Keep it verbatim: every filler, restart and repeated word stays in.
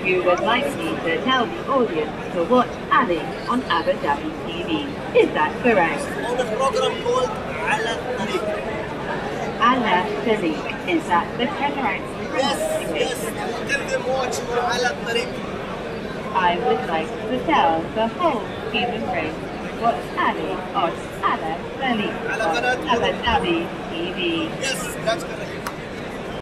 You would like me to tell the audience to watch Ali on Abu Dhabi T V. Is that correct? On a program called على الطريق. على الطريق. Is that the correct Yes, yes. pronunciation? Tell them watch على الطريق. I would like to tell the whole human race what's Ali on Ala Dali on Abu Dhabi T V. Yes, that's correct.